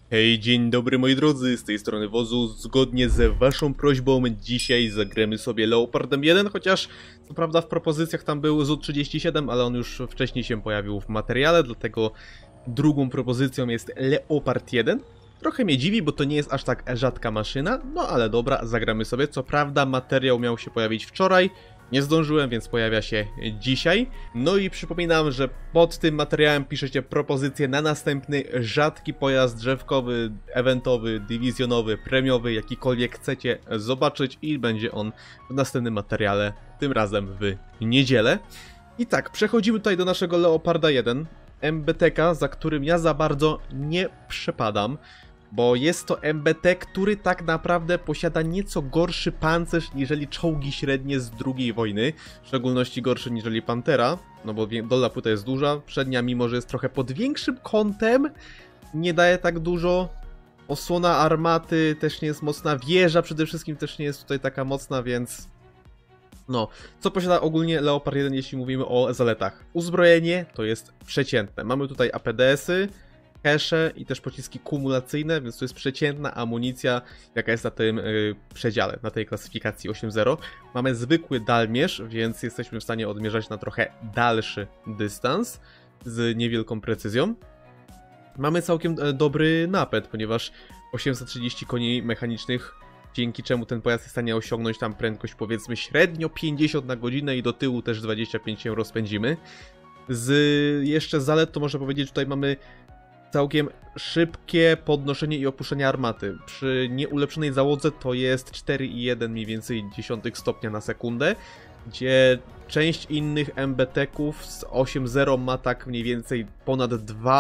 Hej, dzień dobry moi drodzy, z tej strony Wozu. Zgodnie z waszą prośbą dzisiaj zagramy sobie Leopardem 1, chociaż co prawda w propozycjach tam był ZU-37, ale on już wcześniej się pojawił w materiale, dlatego drugą propozycją jest Leopard 1. Trochę mnie dziwi, bo to nie jest aż tak rzadka maszyna, no ale dobra, zagramy sobie. Co prawda materiał miał się pojawić wczoraj, nie zdążyłem, więc pojawia się dzisiaj. No i przypominam, że pod tym materiałem piszecie propozycje na następny rzadki pojazd drzewkowy, eventowy, dywizjonowy, premiowy, jakikolwiek chcecie zobaczyć i będzie on w następnym materiale, tym razem w niedzielę. I tak, przechodzimy tutaj do naszego Leoparda 1, MBTK, za którym ja za bardzo nie przepadam. Bo jest to MBT, który tak naprawdę posiada nieco gorszy pancerz niżeli czołgi średnie z II wojny. W szczególności gorszy niżeli Pantera, no bo dolna płyta jest duża. Przednia, mimo że jest trochę pod większym kątem, nie daje tak dużo. Osłona armaty też nie jest mocna. Wieża przede wszystkim też nie jest tutaj taka mocna, więc... No, co posiada ogólnie Leopard 1, jeśli mówimy o zaletach? Uzbrojenie to jest przeciętne. Mamy tutaj APDS-y, cache i też pociski kumulacyjne, więc to jest przeciętna amunicja, jaka jest na tym przedziale, na tej klasyfikacji 8.0. Mamy zwykły dalmierz, więc jesteśmy w stanie odmierzać na trochę dalszy dystans z niewielką precyzją. Mamy całkiem dobry napęd, ponieważ 830 koni mechanicznych, dzięki czemu ten pojazd jest w stanie osiągnąć tam prędkość powiedzmy średnio 50 na godzinę i do tyłu też 25 się rozpędzimy. Z jeszcze zalet to można powiedzieć, tutaj mamy całkiem szybkie podnoszenie i opuszczenie armaty. Przy nieulepszonej załodze to jest 4,1 mniej więcej dziesiątych stopnia na sekundę, gdzie część innych MBT-ków z 8.0 ma tak mniej więcej ponad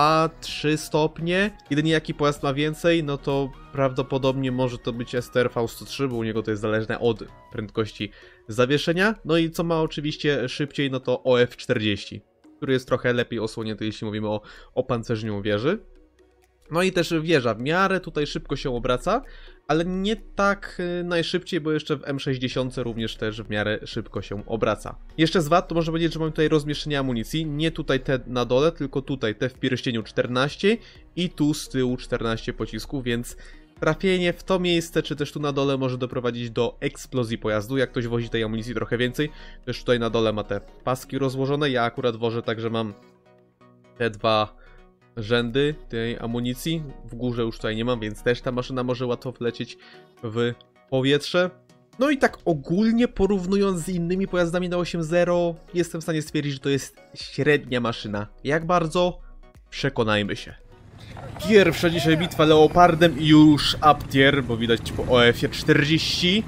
2-3 stopnie. Jedynie jaki pojazd ma więcej, no to prawdopodobnie może to być STR-V103, bo u niego to jest zależne od prędkości zawieszenia. No i co ma oczywiście szybciej, no to OF-40. Który jest trochę lepiej osłonięty, jeśli mówimy o opancerzeniu wieży. No i też wieża w miarę tutaj szybko się obraca, ale nie tak najszybciej, bo jeszcze w M60 również też w miarę szybko się obraca. Jeszcze z wad to można powiedzieć, że mamy tutaj rozmieszczenie amunicji, nie tutaj te na dole, tylko tutaj te w pierścieniu 14 i tu z tyłu 14 pocisków, więc trafienie w to miejsce, czy też tu na dole może doprowadzić do eksplozji pojazdu. Jak ktoś wozi tej amunicji trochę więcej, też tutaj na dole ma te paski rozłożone. Ja akurat wożę tak, że mam te dwa rzędy tej amunicji. W górze już tutaj nie mam, więc też ta maszyna może łatwo wlecieć w powietrze. No i tak ogólnie porównując z innymi pojazdami na 8.0, jestem w stanie stwierdzić, że to jest średnia maszyna. Jak bardzo? Przekonajmy się. Pierwsza dzisiaj bitwa Leopardem i już up tier, bo widać po OF-ie 40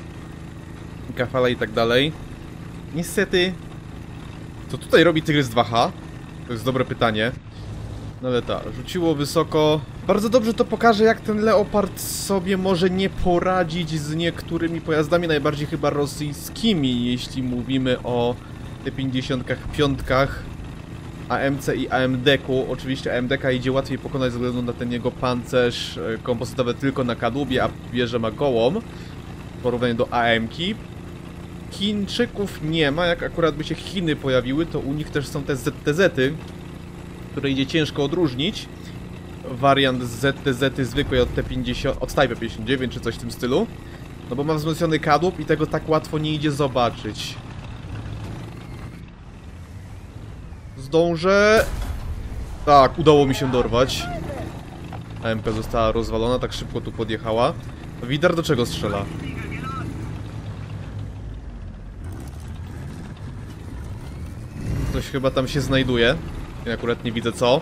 Kafala i tak dalej. Niestety, co tutaj robi Tygrys 2H? To jest dobre pytanie. No ale tak, rzuciło wysoko. Bardzo dobrze to pokaże, jak ten Leopard sobie może nie poradzić z niektórymi pojazdami, najbardziej chyba rosyjskimi, jeśli mówimy o T-55. AMC i AMD-ku. Oczywiście AMD-ka idzie łatwiej pokonać ze względu na ten jego pancerz kompozytowy tylko na kadłubie, a wieżę ma gołą w porównaniu do AM-ki. Chińczyków nie ma, jak akurat by się Chiny pojawiły, to u nich też są te ZTZ-y, które idzie ciężko odróżnić. Wariant ZTZ-y zwykłej od T50, od Type 59 czy coś w tym stylu. No bo ma wzmocniony kadłub i tego tak łatwo nie idzie zobaczyć. Zdążę. Tak, udało mi się dorwać. AMP została rozwalona, tak szybko tu podjechała. Widar do czego strzela? Ktoś chyba tam się znajduje. Ja akurat nie widzę co.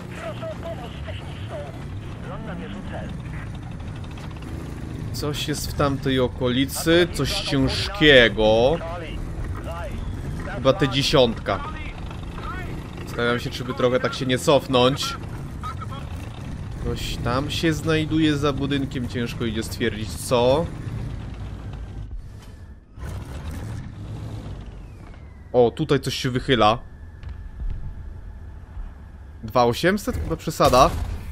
Coś jest w tamtej okolicy, coś ciężkiego. Chyba T10. Zastanawiam się, czy by trochę tak się nie cofnąć. Ktoś tam się znajduje za budynkiem, ciężko idzie stwierdzić co. O, tutaj coś się wychyla. 2800? Chyba przesada.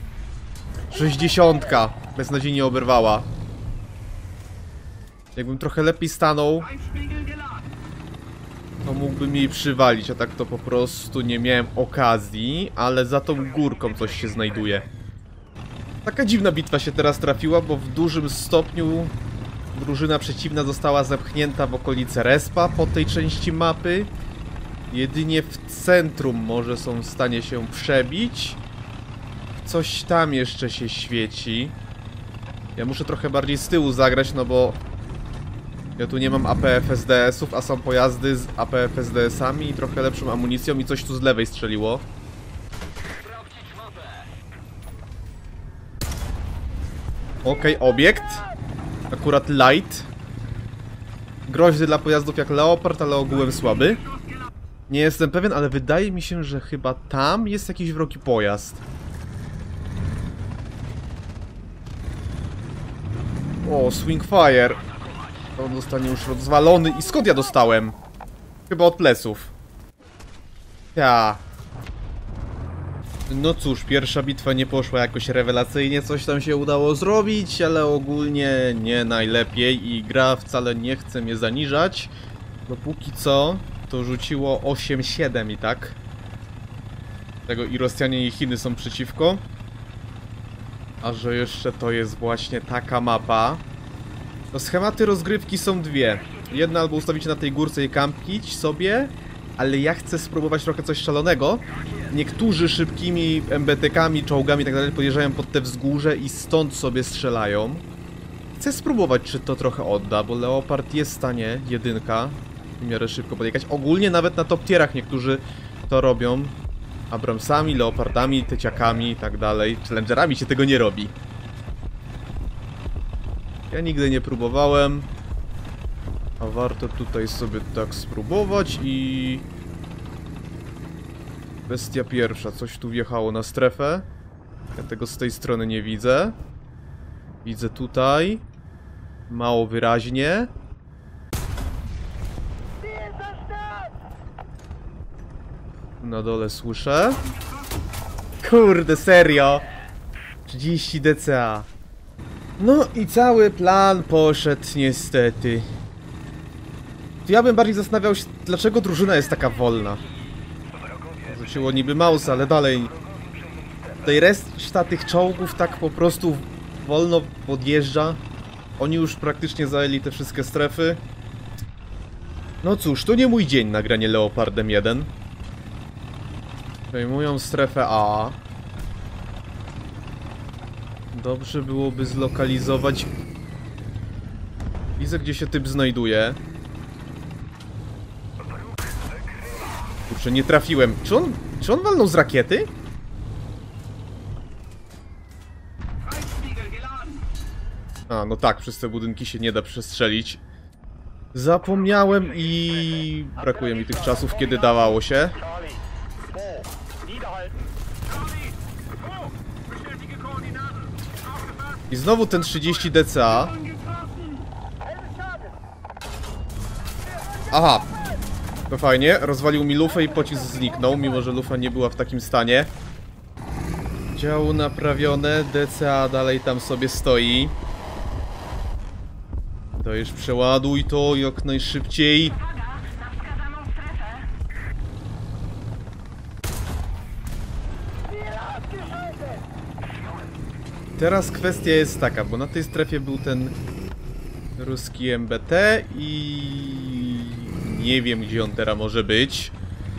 60. Beznadziejnie oberwała. Jakbym trochę lepiej stanął, to mógłbym jej przywalić, a tak to po prostu nie miałem okazji, ale za tą górką coś się znajduje. Taka dziwna bitwa się teraz trafiła, bo w dużym stopniu drużyna przeciwna została zepchnięta w okolice respa po tej części mapy. Jedynie w centrum może są w stanie się przebić. Coś tam jeszcze się świeci. Ja muszę trochę bardziej z tyłu zagrać, no bo ja tu nie mam APFSDS-ów, a są pojazdy z APFSDS-ami i trochę lepszą amunicją i coś tu z lewej strzeliło. Okej, obiekt. Akurat light. Groźny dla pojazdów jak Leopard, ale ogółem słaby. Nie jestem pewien, ale wydaje mi się, że chyba tam jest jakiś wrogi pojazd. O, Swing Fire. On zostanie już rozwalony. I skąd ja dostałem? Chyba od pleców. Ja. No cóż, pierwsza bitwa nie poszła jakoś rewelacyjnie, coś tam się udało zrobić, ale ogólnie nie najlepiej i gra wcale nie chce mnie zaniżać. Dopóki co to rzuciło 8-7 i tak. Tego i Rosjanie i Chiny są przeciwko. A że jeszcze to jest właśnie taka mapa. No schematy rozgrywki są dwie. Jedna albo ustawić się na tej górce i kampić sobie, ale ja chcę spróbować trochę coś szalonego. Niektórzy szybkimi MBT-kami, czołgami i tak dalej podjeżdżają pod te wzgórze i stąd sobie strzelają. Chcę spróbować, czy to trochę odda, bo Leopard jest w stanie, jedynka, w miarę szybko podjechać. Ogólnie nawet na top tierach niektórzy to robią. Abramsami, Leopardami, Tyciakami i tak dalej. Challengerami się tego nie robi. Ja nigdy nie próbowałem. A warto tutaj sobie tak spróbować i... Bestia pierwsza. Coś tu wjechało na strefę. Ja tego z tej strony nie widzę. Widzę tutaj. Mało wyraźnie. Na dole słyszę. Kurde, serio? 30 DCA. No i cały plan poszedł niestety. Ja bym bardziej zastanawiał się, dlaczego drużyna jest taka wolna. Rzuciło niby mouse, ale dalej. Tutaj reszta tych czołgów tak po prostu wolno podjeżdża. Oni już praktycznie zajęli te wszystkie strefy. No cóż, to nie mój dzień na granie Leopardem 1. Przejmują strefę A. Dobrze byłoby zlokalizować. Widzę, gdzie się typ znajduje. Kurczę, nie trafiłem. Czy on walnął z rakiety? A, no tak, przez te budynki się nie da przestrzelić. Zapomniałem i... brakuje mi tych czasów, kiedy dawało się. I znowu ten 30 DCA. Aha. To fajnie, rozwalił mi lufę i pocisk zniknął, mimo że lufa nie była w takim stanie. Działo naprawione, DCA dalej tam sobie stoi. To już przeładuj to jak najszybciej. Teraz kwestia jest taka, bo na tej strefie był ten ruski MBT i nie wiem, gdzie on teraz może być.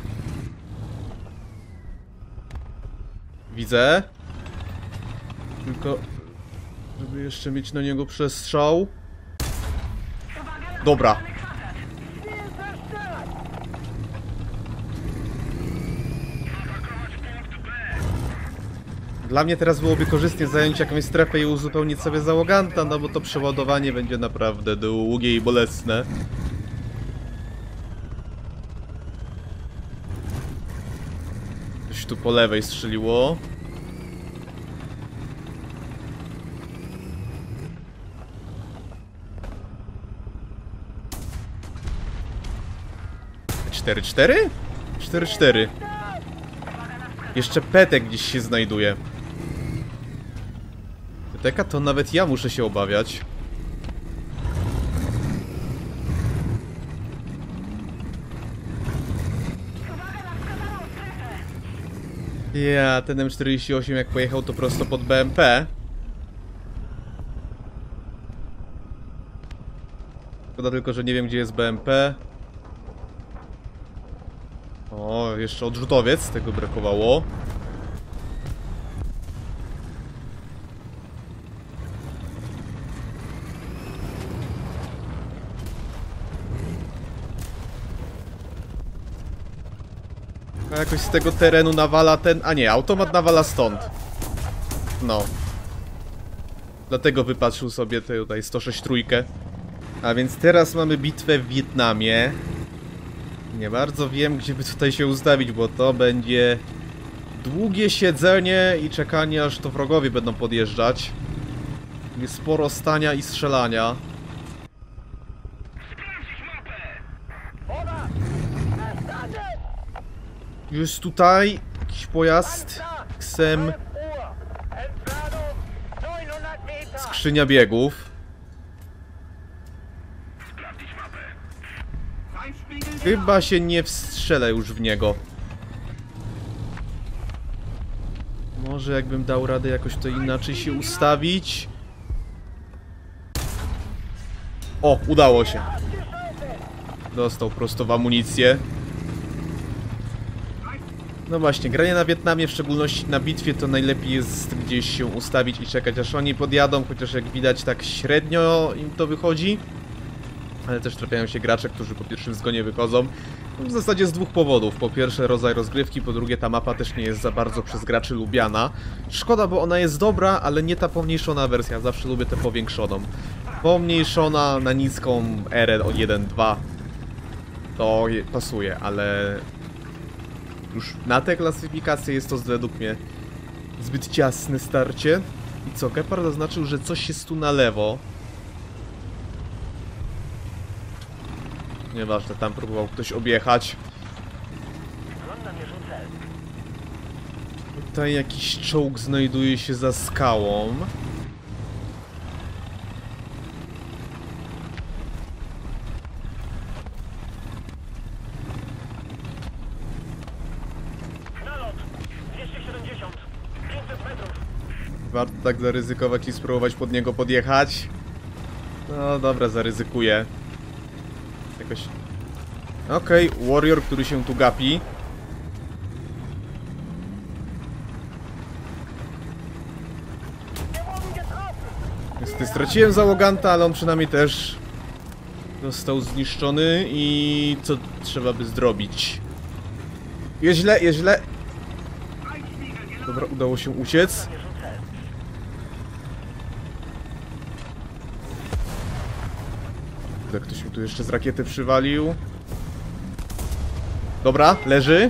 Widzę. Tylko żeby jeszcze mieć na niego przestrzał. Dobra. Dla mnie teraz byłoby korzystnie zająć jakąś strefę i uzupełnić sobie załoganta, no bo to przeładowanie będzie naprawdę długie i bolesne. Coś tu po lewej strzeliło. Cztery, 4-4. Jeszcze Petek gdzieś się znajduje. Peteka to nawet ja muszę się obawiać. Ja, ten M48 jak pojechał to prosto pod BMP. Szkoda tylko, że nie wiem, gdzie jest BMP. O, jeszcze odrzutowiec, tego brakowało. A jakoś z tego terenu nawala ten... A nie, automat nawala stąd. No. Dlatego wypatrzył sobie tutaj 106 trójkę. A więc teraz mamy bitwę w Wietnamie. Nie bardzo wiem, gdzie by tutaj się ustawić, bo to będzie długie siedzenie i czekanie, aż to wrogowie będą podjeżdżać. Jest sporo stania i strzelania. Jest tutaj jakiś pojazd. XM. Skrzynia biegów. Chyba się nie wstrzelę już w niego. Może jakbym dał radę jakoś to inaczej się ustawić. O, udało się. Dostał prosto w amunicję. No właśnie, granie na Wietnamie, w szczególności na bitwie, to najlepiej jest gdzieś się ustawić i czekać, aż oni podjadą, chociaż jak widać tak średnio im to wychodzi. Ale też trafiają się gracze, którzy po pierwszym zgonie wychodzą. W zasadzie z dwóch powodów. Po pierwsze rodzaj rozgrywki, po drugie ta mapa też nie jest za bardzo przez graczy lubiana. Szkoda, bo ona jest dobra, ale nie ta pomniejszona wersja. Zawsze lubię tę powiększoną. Pomniejszona na niską erę o 1.2 to pasuje, ale już na tę klasyfikację jest to według mnie zbyt ciasne starcie. I co? Gepard zaznaczył, że coś jest tu na lewo. Nieważne, tam próbował ktoś objechać. Tutaj jakiś czołg znajduje się za skałą. Nalot 270, 500 metrów. Warto tak zaryzykować i spróbować pod niego podjechać. No dobra, zaryzykuję. Jakoś... Okej, warrior, który się tu gapi. Niestety straciłem załoganta, ale on przynajmniej też został zniszczony. I co trzeba by zrobić? Jest źle, jest źle. Dobra, udało się uciec. Ktoś mi tu jeszcze z rakiety przywalił. Dobra, leży.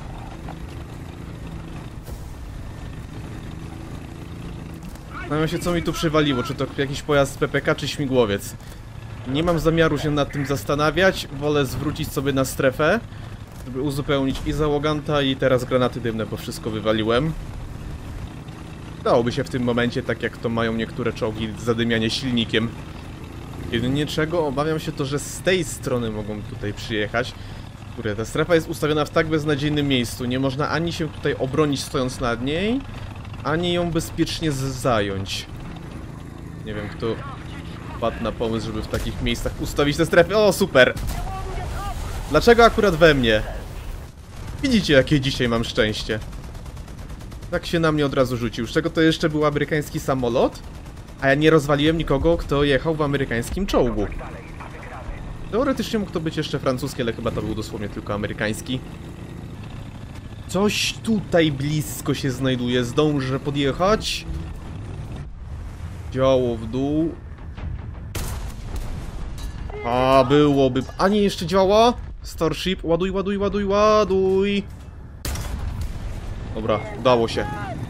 Zastanawiam się, co mi tu przywaliło. Czy to jakiś pojazd z PPK, czy śmigłowiec. Nie mam zamiaru się nad tym zastanawiać. Wolę zwrócić sobie na strefę, żeby uzupełnić i załoganta, i teraz granaty dymne, bo wszystko wywaliłem. Dałoby się w tym momencie, tak jak to mają niektóre czołgi, zadymianie silnikiem. Jedynie czego obawiam się to, że z tej strony mogą tutaj przyjechać. Kurde, ta strefa jest ustawiona w tak beznadziejnym miejscu. Nie można ani się tutaj obronić stojąc nad niej, ani ją bezpiecznie zająć. Nie wiem, kto wpadł na pomysł, żeby w takich miejscach ustawić te strefy. O, super! Dlaczego akurat we mnie? Widzicie, jakie dzisiaj mam szczęście. Tak się na mnie od razu rzucił. Z czego to jeszcze był amerykański samolot? A ja nie rozwaliłem nikogo, kto jechał w amerykańskim czołgu. Teoretycznie mógł to być jeszcze francuski, ale chyba to był dosłownie tylko amerykański. Coś tutaj blisko się znajduje. Zdążę podjechać. Działo w dół. A, byłoby... A nie, jeszcze działa? Starship, ładuj, ładuj, ładuj, ładuj. Dobra, udało się.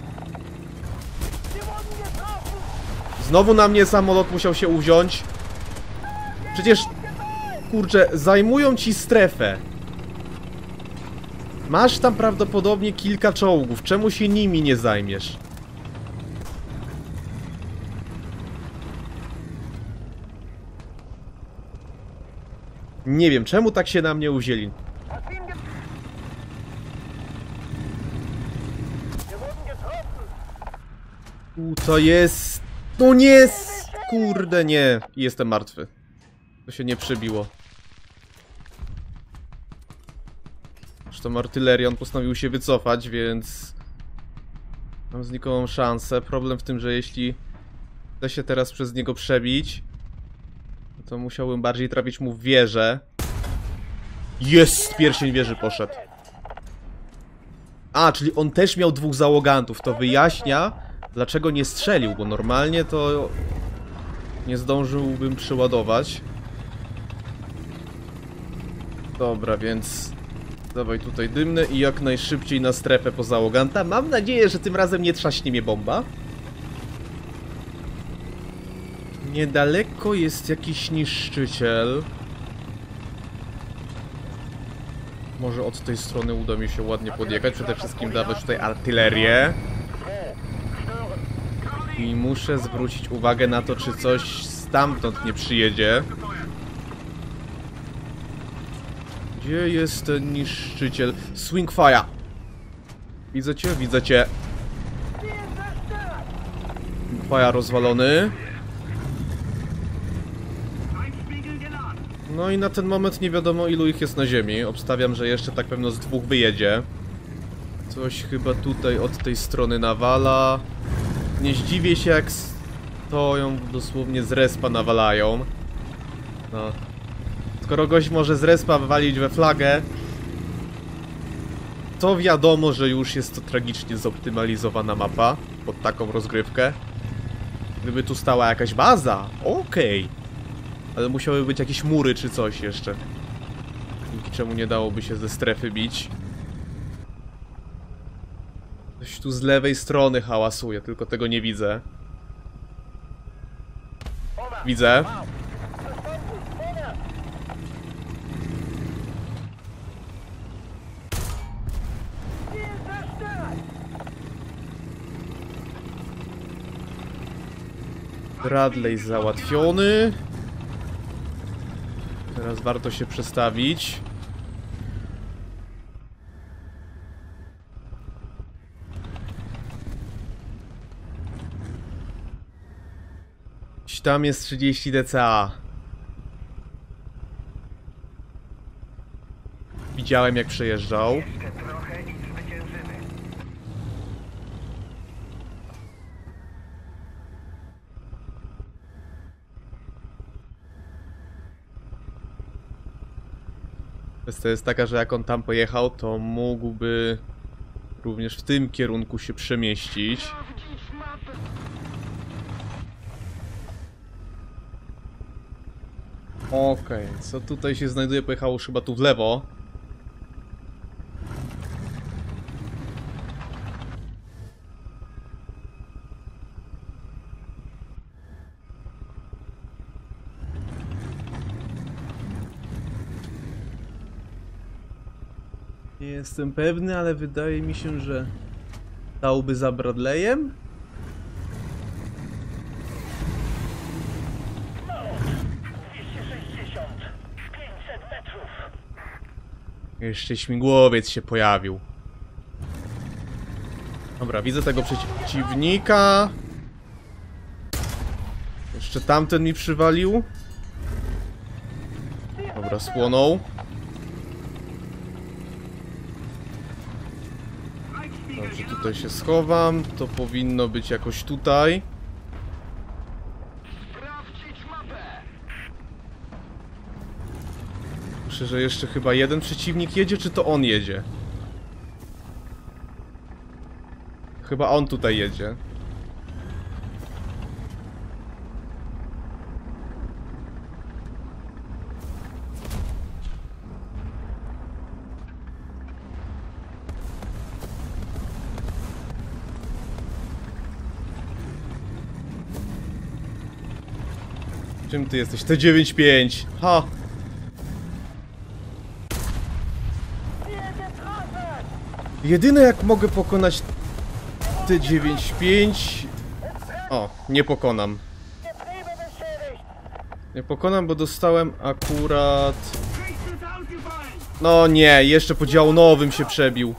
Znowu na mnie samolot musiał się uwziąć. Przecież, kurczę, zajmują ci strefę. Masz tam prawdopodobnie kilka czołgów. Czemu się nimi nie zajmiesz? Nie wiem, czemu tak się na mnie uwzięli. To jest... No nie! Kurde, nie. Jestem martwy. To się nie przebiło. Zresztą artylerią postanowił się wycofać, więc mam znikomą szansę. Problem w tym, że jeśli chcę się teraz przez niego przebić, to musiałbym bardziej trafić mu w wieżę. Jest! Pierścień wieży poszedł. A, czyli on też miał 2 załogantów. To wyjaśnia, dlaczego nie strzelił, bo normalnie to nie zdążyłbym przeładować. Dobra, więc dawaj tutaj dymne i jak najszybciej na strefę po załoganta. Mam nadzieję, że tym razem nie trzaśnie mnie bomba. Niedaleko jest jakiś niszczyciel. Może od tej strony uda mi się ładnie podjechać. Przede wszystkim dawać tutaj artylerię. I muszę zwrócić uwagę na to, czy coś stamtąd nie przyjedzie. Gdzie jest ten niszczyciel? Swingfire! Widzę cię, widzę cię. Swingfire rozwalony. No i na ten moment nie wiadomo, ilu ich jest na ziemi. Obstawiam, że jeszcze tak pewno z 2 wyjedzie. Coś chyba tutaj od tej strony nawala. Nie zdziwię się, jak stoją dosłownie z respa nawalają. No. Skoro gość może z respa wywalić we flagę, to wiadomo, że już jest to tragicznie zoptymalizowana mapa pod taką rozgrywkę. Gdyby tu stała jakaś baza, okej. Ale musiały być jakieś mury czy coś jeszcze. Dzięki czemu nie dałoby się ze strefy bić. Coś tu z lewej strony hałasuje, tylko tego nie widzę. Widzę. Bradley załatwiony. Teraz warto się przestawić. Tam jest 30 DCA. Widziałem, jak przejeżdżał. Kwestia jest taka, że jak on tam pojechał, to mógłby również w tym kierunku się przemieścić. Okej, co tutaj się znajduje? Pojechało już chyba tu w lewo. Nie jestem pewny, ale wydaje mi się, że stałby za Bradleyem. Jeszcze śmigłowiec się pojawił. Dobra, widzę tego przeciwnika. Jeszcze tamten mi przywalił. Dobra, spłonął. Dobrze, tutaj się schowam. To powinno być jakoś tutaj. Myślę, że jeszcze chyba jeden przeciwnik jedzie, czy to on jedzie? Chyba on tutaj jedzie. Czym ty jesteś? T95. Ha! Jedyne jak mogę pokonać T95... O, nie pokonam. Nie pokonam, bo dostałem akurat... No nie, jeszcze po działu nowym się przebił.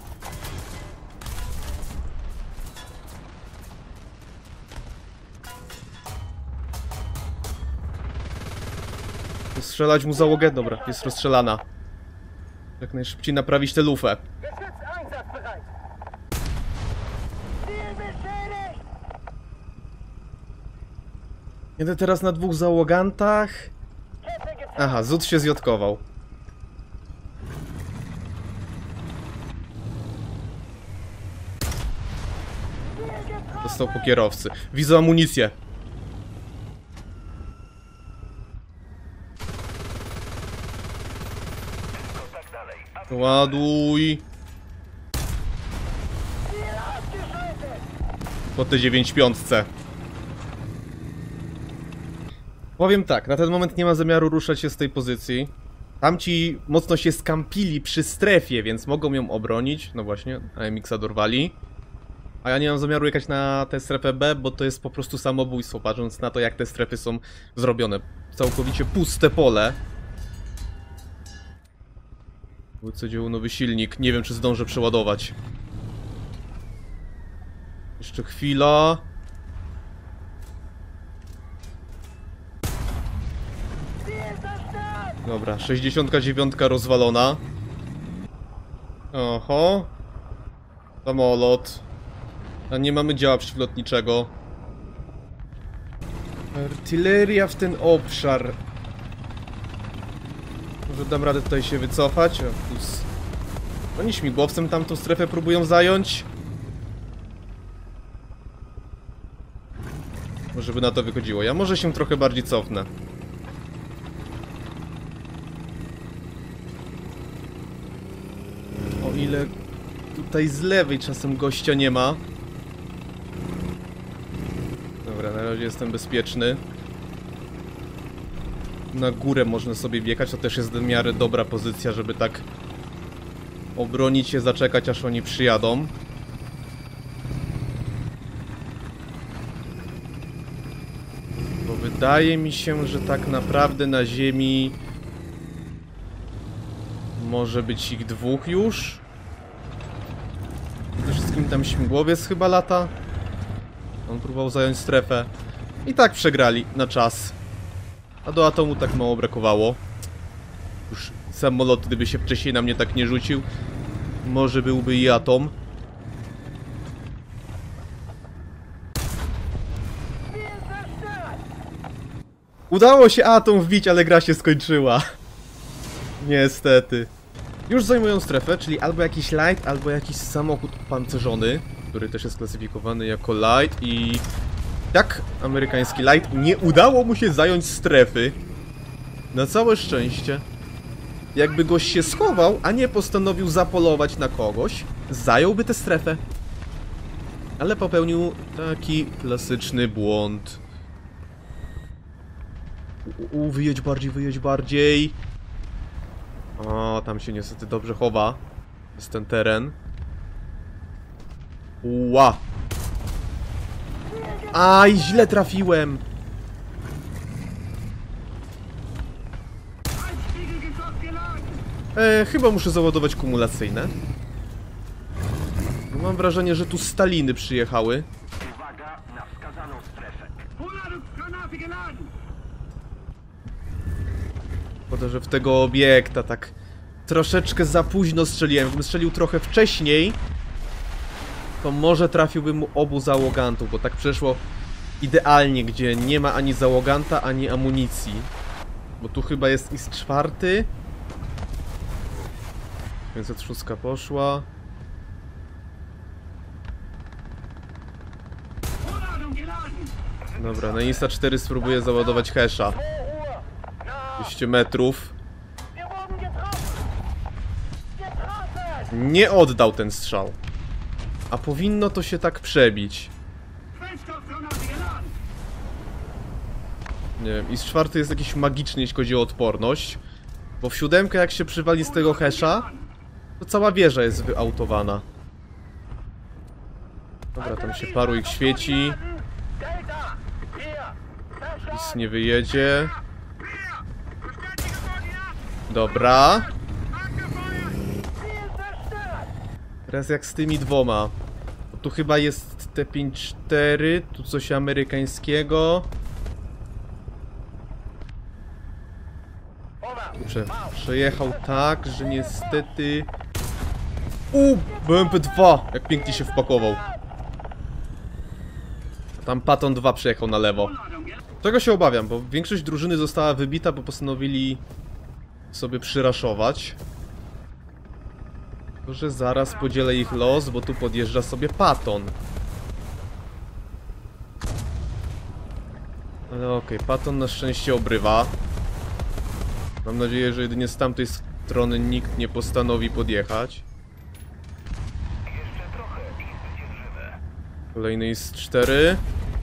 Strzelać mu załogę? Dobra, jest rozstrzelana. Jak najszybciej naprawić tę lufę. Geschützeinsatzbereit. Ziel beschädigt. Jedę teraz na 2 załogantach. Kette gezogen. Aha, Zud się zjotkował. Dostał po kierowcy. Widzę amunicję. Kontakt dalej. Ładuj. Ziel ausgeschaltet. Po te 9,5. Powiem tak, na ten moment nie ma zamiaru ruszać się z tej pozycji. Tamci mocno się skampili przy strefie, więc mogą ją obronić. No właśnie, AMX-a dorwali. A ja nie mam zamiaru jechać na tę strefę B, bo to jest po prostu samobójstwo, patrząc na to, jak te strefy są zrobione. Całkowicie puste pole. Co dzieło nowy silnik, nie wiem, czy zdążę przeładować. Jeszcze chwila. Ziel zerstört. Dobra, 69 rozwalona. Oho. Samolot. A nie mamy działa przeciwlotniczego. Artyleria w ten obszar. Może dam radę tutaj się wycofać. O, plus... Oni śmigłowcem tamtą strefę próbują zająć. Może by na to wychodziło. Ja może się trochę bardziej cofnę. O ile tutaj z lewej czasem gościa nie ma. Dobra, na razie jestem bezpieczny. Na górę można sobie biegać, to też jest w miarę dobra pozycja, żeby tak obronić się, zaczekać aż oni przyjadą. Bo wydaje mi się, że tak naprawdę na ziemi może być ich 2 już. Przede wszystkim tam śmigłowiec chyba lata. On próbował zająć strefę. I tak przegrali na czas. A do atomu tak mało brakowało. Już samolot, gdyby się wcześniej na mnie tak nie rzucił, może byłby i atom. Ziel zerstört. Udało się atom wbić, ale gra się skończyła. Niestety. Już zajmują strefę, czyli albo jakiś light, albo jakiś samochód opancerzony, który też jest klasyfikowany jako light i... Tak, amerykański light, nie udało mu się zająć strefy. Na całe szczęście. Jakby gość się schował, a nie postanowił zapolować na kogoś, zająłby tę strefę. Ale popełnił taki klasyczny błąd. Wyjedź bardziej, wyjedź bardziej. O, tam się niestety dobrze chowa. Jest ten teren. Ła! Aj, źle trafiłem! Chyba muszę załadować kumulacyjne. Mam wrażenie, że tu Staliny przyjechały. Uwaga na wskazaną strefę. Szkoda, że w tego obiekta tak troszeczkę za późno strzeliłem. Gdybym strzelił trochę wcześniej, to może trafiłbym mu obu załogantów, bo tak przeszło idealnie, gdzie nie ma ani załoganta, ani amunicji. Bo tu chyba jest IS-4. 506 poszła. Dobra, na IS-4 spróbuję załadować Hesha. 2 Uhr. Na. 200 metrów. Wir wurden getroffen. Getroffen. Nie oddał ten strzał. A powinno to się tak przebić. Nie wiem, IS-4 jest jakiś magiczny, jeśli chodzi o odporność. Bo w 7 jak się przywali z tego Hesha, to cała wieża jest wyautowana. Dobra, tam się paru ich świeci. Delta. Hier. Nic nie wyjedzie. Dobra. Ziel zerstört. Teraz jak z tymi dwoma. Bo tu chyba jest T-54, tu coś amerykańskiego. Przejechał tak, że niestety... BMP-2! Jak pięknie się wpakował. A tam Patton 2 przejechał na lewo. Czego się obawiam, bo większość drużyny została wybita, bo postanowili sobie przyraszować. Tylko że zaraz podzielę ich los, bo tu podjeżdża sobie Patton. Ale okej, Patton na szczęście obrywa. Mam nadzieję, że jedynie z tamtej strony nikt nie postanowi podjechać. Kolejny jest 4.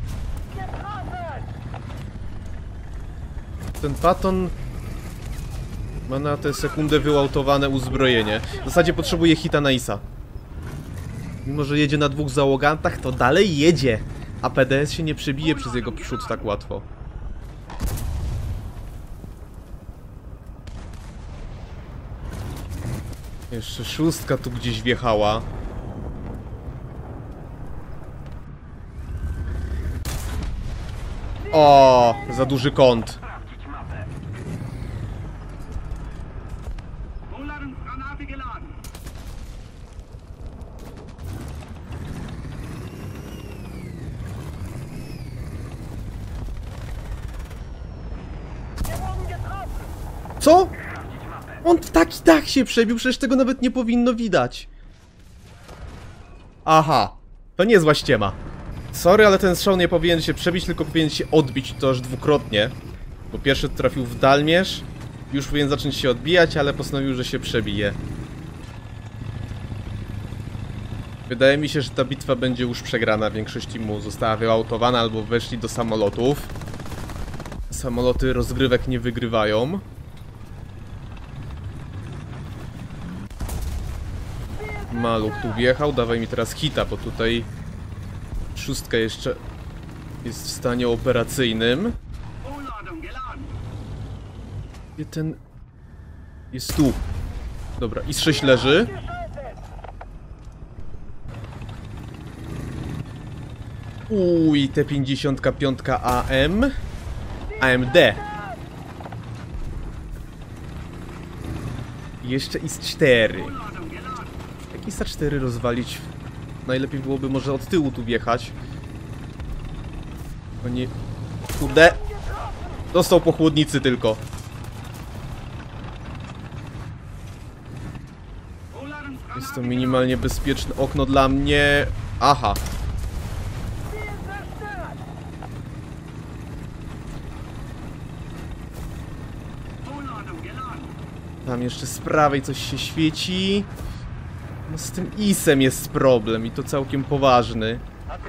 Ten Patton ma na tę sekundę wyautowane uzbrojenie. W zasadzie potrzebuje hita na Isa. Mimo że jedzie na 2 załogantach, to dalej jedzie. A PDS się nie przebije przez jego przód tak łatwo. Jeszcze 6 tu gdzieś wjechała. O, za duży kąt. Co? On w taki dach się przebił, przecież tego nawet nie powinno widać. Aha, to niezła ściema. Sorry, ale ten strzał nie powinien się przebić, tylko powinien się odbić, to aż dwukrotnie. Bo pierwszy trafił w dalmierz, już powinien zacząć się odbijać, ale postanowił, że się przebije. Wydaje mi się, że ta bitwa będzie już przegrana. Większość teamu została wyautowana albo weszli do samolotów. Samoloty rozgrywek nie wygrywają. Maluch tu wjechał, dawaj mi teraz hita, bo tutaj 6 jeszcze jest w stanie operacyjnym. Gdzie ten... Jest tu. Dobra, IS-6 leży. Uj, T-55 AM. AMD. I jeszcze IS-4. Jak IS-4 rozwalić? Najlepiej byłoby może od tyłu tu wjechać. O nie... Kurde! Dostał po chłodnicy tylko. Jest to minimalnie bezpieczne okno dla mnie. Aha. Tam jeszcze z prawej coś się świeci. No z tym IS-em jest problem i to całkiem poważny.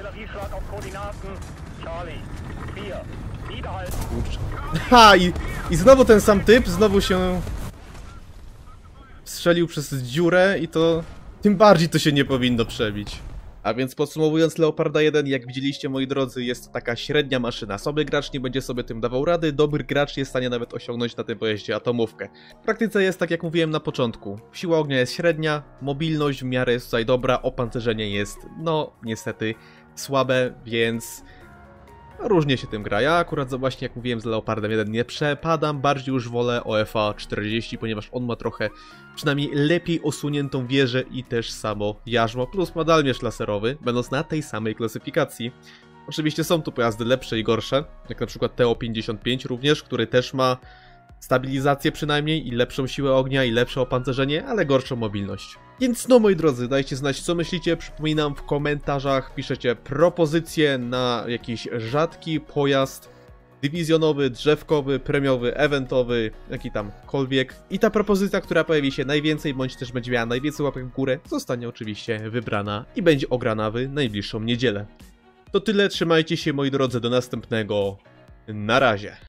Kurczę. Ha! I znowu ten sam typ, znowu się strzelił przez dziurę i to... Tym bardziej to się nie powinno przebić. A więc podsumowując, Leoparda 1, jak widzieliście moi drodzy, jest to taka średnia maszyna. Słaby gracz nie będzie sobie tym dawał rady, dobry gracz jest w stanie nawet osiągnąć na tym pojeździe atomówkę. W praktyce jest tak jak mówiłem na początku. Siła ognia jest średnia, mobilność w miarę jest tutaj dobra, opancerzenie jest, no niestety, słabe, więc... Różnie się tym gra. Ja akurat właśnie jak mówiłem z Leopardem 1 nie przepadam, bardziej już wolę OFA 40, ponieważ on ma trochę przynajmniej lepiej osuniętą wieżę i też samo jarzmo, plus ma dalmierz laserowy, będąc na tej samej klasyfikacji. Oczywiście są tu pojazdy lepsze i gorsze, jak na przykład TO-55 również, który też ma stabilizację przynajmniej i lepszą siłę ognia i lepsze opancerzenie, ale gorszą mobilność. Więc no moi drodzy, dajcie znać co myślicie, przypominam w komentarzach, piszecie propozycje na jakiś rzadki pojazd dywizjonowy, drzewkowy, premiowy, eventowy, jaki tamkolwiek. I ta propozycja, która pojawi się najwięcej, bądź też będzie miała najwięcej łapek w górę, zostanie oczywiście wybrana i będzie ograna w najbliższą niedzielę. To tyle, trzymajcie się moi drodzy, do następnego, na razie.